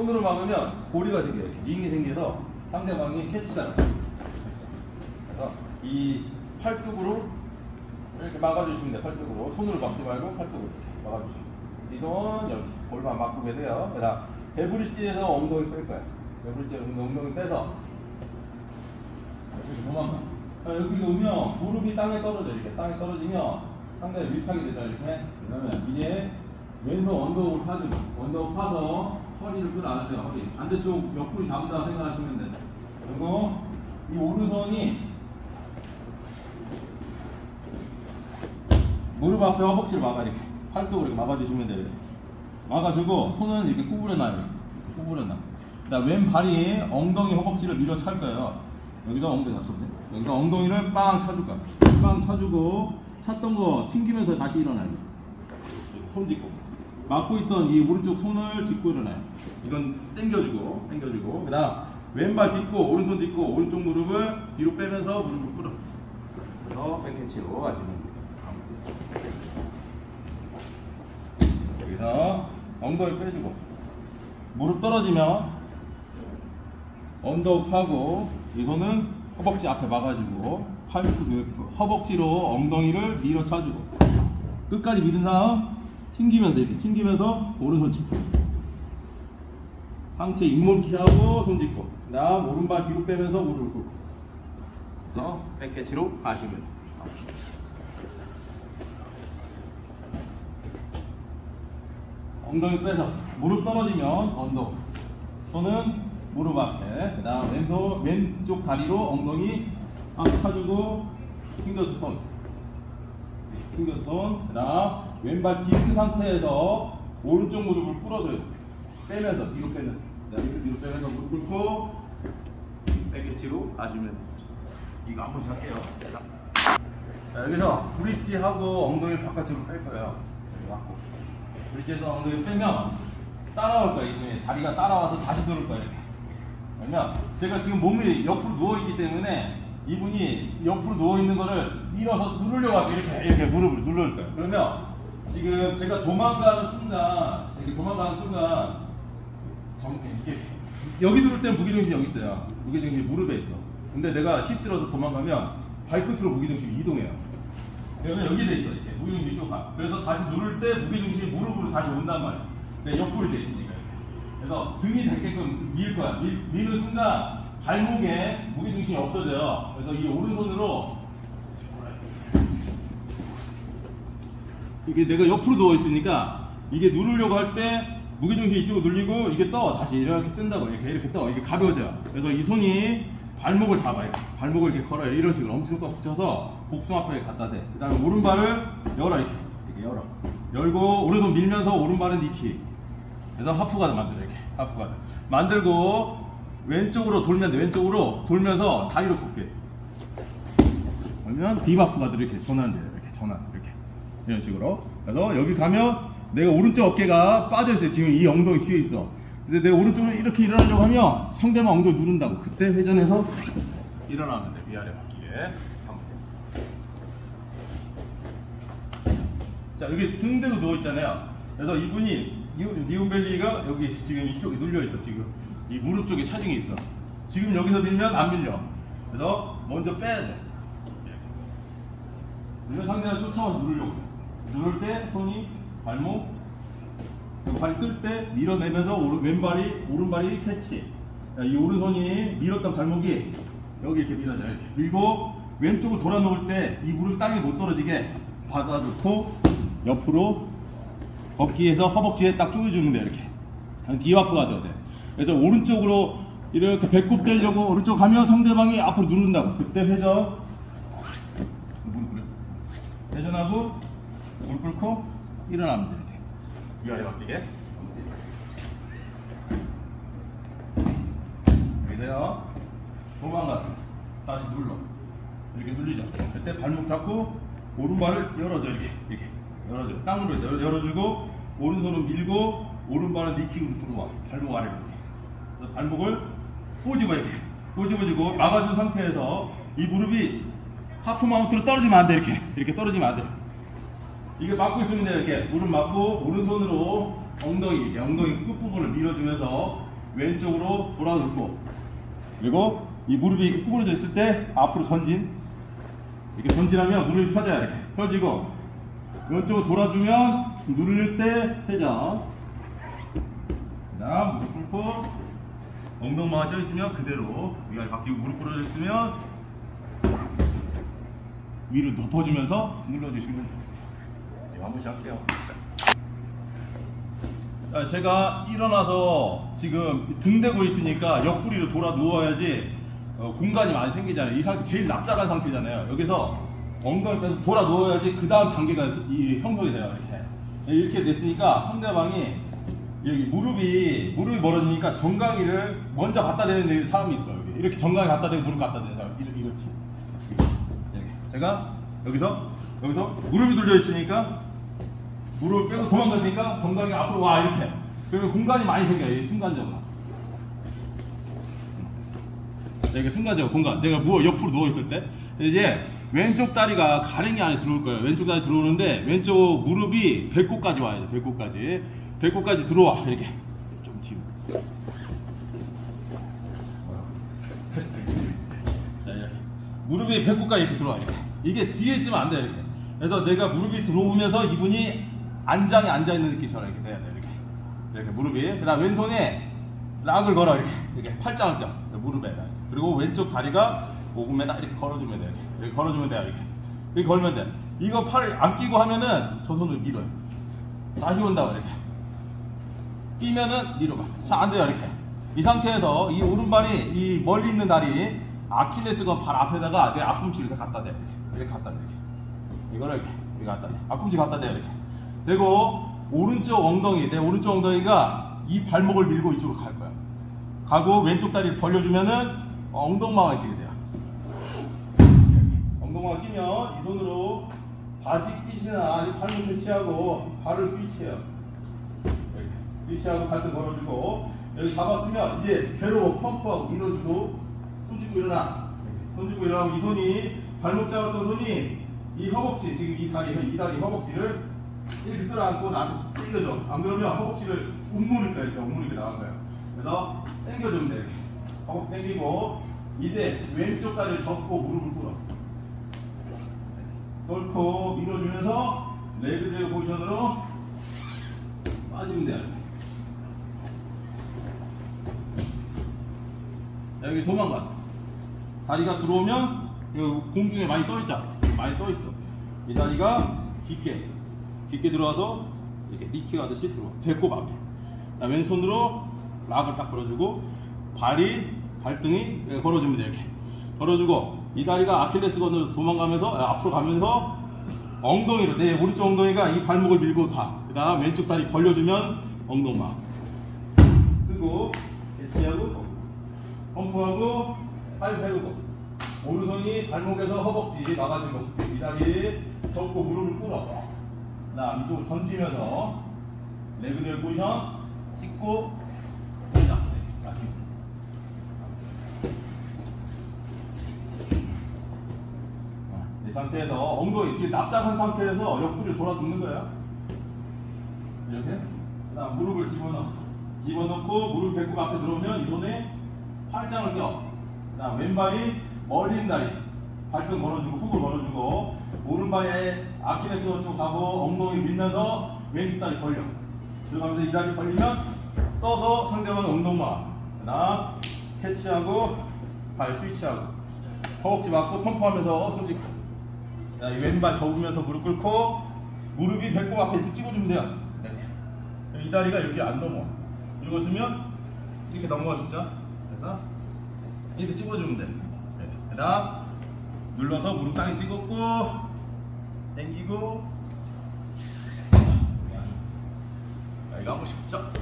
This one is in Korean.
손으로 막으면 고리가 생겨요. 이렇게 링이 생겨서 상대방이 캐치가 나요. 그래서 이 팔뚝으로 이렇게 막아주시면 돼요. 팔뚝으로. 손으로 막지 말고 팔뚝으로 이렇게 막아주시면 돼요. 이 손 여기 골반 막고 계세요. 그다음 배브릿지에서 엉덩이 뺄 거예요. 배브릿지에서 엉덩이 빼서 여기 도망가. 여기 오면 무릎이 땅에 떨어져. 이렇게 땅에 떨어지면 상당히 밀착이 되죠. 이렇게. 그러면 이제 왼손 언더옥을 파주고 언더옥 파서 허리를 끌어안으세요. 허리 반대쪽 옆구리 잡는다 생각하시면 돼요. 그리고 이 오른손이 무릎 앞에 허벅지를 막아. 이렇게 팔뚝으로 이렇게 막아주시면 돼요. 이렇게. 막아주고 손은 이렇게 구부려놔요. 이렇게 구부려놔. 그다음 왼발이 엉덩이 허벅지를 밀어 찰 거예요. 여기서 엉덩이 맞춰보세요. 여기서 엉덩이를 빵 차줄 거야. 빵 차주고 찼던 거 튕기면서 다시 일어나요. 손 짚고 막고 있던 이 오른쪽 손을 짚고 일어나요. 이건 당겨주고 그 다음 왼발 짚고 오른손 짚고 오른쪽 무릎을 뒤로 빼면서 무릎을 끌어. 그래서 백캔치로 가시면 돼요. 여기서 엉덩이 빼주고 무릎 떨어지면 언더욱 하고 이 손은 허벅지 앞에 막아주고 허벅지로 엉덩이를 밀어 차주고 끝까지 밀은 다음 튕기면서 이렇게 튕기면서 오른손 짚고 상체 잇몸기 하고 손 짚고 그 다음 오른발 뒤로 빼면서 무릎을 꿇고 그래서 백캐치로 가시면 돼요. 엉덩이 빼서 무릎 떨어지면 언더 손은 무릎 앞에 그 다음 왼쪽 다리로 엉덩이 앞에 차주고 튕겨서 손 그 다음 왼발 뒤로 상태에서 오른쪽 무릎을 꿇어줘요. 빼면서 뒤로 빼면서 뒤로 빼면서 무릎 꿇고 백캐치로 가시면 돼요. 이거 한 번씩 할게요. 자, 여기서 브릿지 하고 엉덩이를 바깥으로 뺄 거예요. 브릿지에서 엉덩이 빼면 따라올 거예요. 이제 다리가 따라와서 다시 들어올 거예요. 이렇게. 그러면 제가 지금 몸이 옆으로 누워있기 때문에 이분이 옆으로 누워있는 거를 밀어서 누르려고 하고 이렇게 무릎을 누를 거예요. 그러면 지금 제가 도망가는 순간 이게 여기 누를 때는 무게중심이 여기 있어요. 무게중심이 무릎에 있어. 근데 내가 힙 들어서 도망가면 발끝으로 무게중심이 이동해요. 그러면 여기 돼 있어. 이렇게 무게중심이 쭉 가. 그래서 다시 누를 때 무게중심이 무릎으로 다시 온단 말이에요. 근데 옆구리 돼 있으니까. 그래서 등이 닿게끔 밀 거야. 미는 순간 발목에 무게중심이 없어져요. 그래서 이 오른손으로 이게 내가 옆으로 누워 있으니까 이게 누르려고 할 때 무게중심이 이쪽으로 눌리고 이게 다시 이렇게 뜬다고 이렇게 떠. 이게 가벼워져요. 그래서 이 손이 발목을 잡아요. 발목을 이렇게 걸어요. 이런 식으로 엄지손가락 붙여서 복숭 앞에 갖다 대. 그 다음에 오른발을 열어. 이렇게 열어. 열고 오른손 밀면서 오른발은 니키. 그래서 하프가드 만들어. 이렇게 하프가드 만들고 왼쪽으로 돌면 돼. 왼쪽으로 돌면서 다리로 걷게. 그러면 딥하프가드를 이렇게 전환 돼요. 이렇게 전환. 이렇게 이런 식으로. 그래서 여기 가면 내가 오른쪽 어깨가 빠져있어요. 지금 이 엉덩이 뒤에 있어. 근데 내가 오른쪽으로 이렇게 일어나려고 하면 상대방 엉덩이 누른다고. 그때 회전해서 일어나면 돼. 위아래 바뀌게. 자, 여기 등대고 누워있잖아요. 그래서 이분이 니온벨리가 여기 지금 이쪽에 눌려있어. 지금 이 무릎 쪽에 차징이 있어. 지금 여기서 밀면 안 밀려. 그래서 먼저 빼야 돼. 이런 상대를 쫓아와서 누르려고 해. 누를 때 손이 발목 발이 뜰 때 밀어내면서 오른발이 캐치. 이 오른손이 밀었던 발목이 여기 이렇게 밀어져. 이렇게 밀고 왼쪽으로 돌아 놓을 때 이 무릎 땅에 못 떨어지게 받아놓고 옆으로 걷기에서 허벅지에 딱 조여주는 거야. 이렇게 디와프가 돼야 돼. 그래서 오른쪽으로 이렇게 배꼽 대려고 오른쪽 가면 상대방이 앞으로 누른다고. 그때 회전하고 무릎 꿇고 일어나면 돼. 위아래 바뀌게. 여기서요. 도망가서 다시 눌러. 이렇게 눌리죠. 그때 발목 잡고 오른발을 열어줘. 이렇게 열어줘. 땅으로 열어주고 오른손은 밀고 오른발은 니킥으로 들어와. 발목 아래로. 그래서 발목을 꼬집어. 이렇게 꼬집어지고 막아준 상태에서 이 무릎이 하프 마운트로 떨어지면 안 돼. 이렇게 떨어지면 안 돼. 이게 막고 있으면 이렇게 무릎 막고 오른손으로 엉덩이 끝부분을 밀어주면서 왼쪽으로 돌아눕고, 그리고 이 무릎이 이렇게 구부러져 있을 때 앞으로 전진. 이렇게 전진하면 무릎이 펴져요. 이렇게 펴지고, 왼쪽으로 돌아주면 누를 때 회전. 그다음 무릎 꿇고 엉덩이가 쪄 있으면 그대로 위아래 바뀌고, 무릎 꿇어져 있으면 위로 덮어주면서 눌러주시면 돼요. 한 번씩 할게요. 자, 제가 일어나서 지금 등 대고 있으니까 옆구리로 돌아 누워야지 공간이 많이 생기잖아요. 이 상태 제일 납작한 상태잖아요. 여기서 엉덩이 빼서 돌아 누워야지 그 다음 단계가 형성이 돼요. 이렇게 됐으니까 상대방이 여기 무릎이 멀어지니까 정강이를 먼저 갖다 대는 사람이 있어요. 이렇게 정강이 갖다 대고 무릎 갖다 대는 사람. 이렇게. 제가 여기서 무릎이 돌려 있으니까 무릎을 빼고 도망가니까 정강이 앞으로 와, 이렇게. 그러면 공간이 많이 생겨요. 순간적으로. 이게 순간적으로 공간. 내가 옆으로 누워 있을 때 이제 왼쪽 다리가 가랭이 안에 들어올 거예요. 왼쪽 다리 들어오는데 왼쪽 무릎이 배꼽까지 와야 돼. 배꼽까지 들어와. 이렇게 좀 뒤로. 자, 이렇게 무릎이 배꼽까지 이렇게 들어와. 이렇게. 이게 뒤에 있으면 안 돼. 이렇게. 그래서 내가 무릎이 들어오면서 이분이 안장에 앉아 있는 느낌처럼 이렇게 돼야 돼. 이렇게 무릎이. 그다음 왼손에 락을 걸어. 이렇게 팔짱을 껴. 무릎에. 그리고 왼쪽 다리가 5분에다 이렇게 걸어주면 돼. 이렇게 걸어주면 돼. 이렇게 걸면 돼. 이거 팔을 안 끼고 하면은 저 손을 밀어요. 다시 온다고 이렇게. 끼면은 밀어봐. 자, 안 돼요. 이렇게. 이 상태에서 이 오른발이 이 멀리 있는 다리 아킬레스건 발 앞에다가 내 앞꿈치를 이렇게 갖다 대. 이렇게 갖다 대. 이거를 이렇게 갖다 대. 앞꿈치 갖다 대. 이렇게. 그리고 오른쪽 엉덩이, 내 오른쪽 엉덩이가 이 발목을 밀고 이쪽으로 갈 거야. 가고 왼쪽 다리 벌려주면은 엉덩방아가 찌게 돼요. 엉덩방아 찌면 이 손으로 바지 핏이나 발목 배치하고 발을 스위치해요. 이렇게 스위치하고 발등 걸어주고, 여기 잡았으면 이제 배로 펌프하고 밀어주고, 손 쥐고 일어나. 손 쥐고 일어나고, 이 손이 발목 잡았던 손이 이 허벅지, 지금 이 다리 허벅지를 이렇게 끌어안고 나한테 당겨줘. 안 그러면 허벅지를 웅물일 이렇게 웅물이게 나간 거예요. 그래서 당겨주면 돼. 이렇게 허벅지 당기고, 이때 왼쪽 다리를 접고 무릎을 꿇어. 뚫고 밀어주면서 레그 드래그 포지션으로 빠지면 돼요. 여기 도망갔어. 다리가 들어오면 공중에 많이 떠있잖아. 많이 떠있어. 이 다리가 깊게 들어와서 이렇게 니키가 하듯이 들어와. 배꼽 앞에. 왼손으로 락을 딱 걸어주고, 발등이 걸어주면 돼. 이렇게 걸어주고, 이 다리가 아킬레스건으로 도망가면서 앞으로 가면서 엉덩이로, 내 오른쪽 엉덩이가 이 발목을 밀고 가. 그 다음 왼쪽 다리 벌려주면 엉덩마 끄고 배치하고 펌프하고 팔 세우고, 오른손이 발목에서 허벅지 나가지고 이 다리 접고 무릎을 꿇어. 그다음 이쪽으로 던지면서 레그들 포지션 찍고 보자. 이 상태에서 엉덩이 지금 납작한 상태에서 옆구리를 돌아 눕는 거야. 이렇게. 그다음 무릎을 집어넣고 무릎 배꼽 앞에 들어오면 이 손에 팔짱을 껴. 그다음 왼발이 멀리 있는 다리 발등 걸어주고 훅을 걸어주고, 오른발에 아킬레스건 쪽 가고 엉덩이 밀면서 왼쪽 다리 벌려. 들어가면서 이 다리 벌리면 떠서 상대방 엉덩마. 그다음 캐치하고 발 스위치하고 허벅지 맞고 펌프하면서 손 짚고. 이 왼발 접으면서 무릎 꿇고 무릎이 배꼽 앞에 이렇게 찍어주면 돼요. 이 다리가 여기 안 넘어. 이러고 있으면 이렇게 넘어가 진짜. 그래서 이렇게 찍어주면 돼. 그 다음 눌러서 무릎 땅에 찍었고 당기고. 자, 이거 한 번씩 쫙.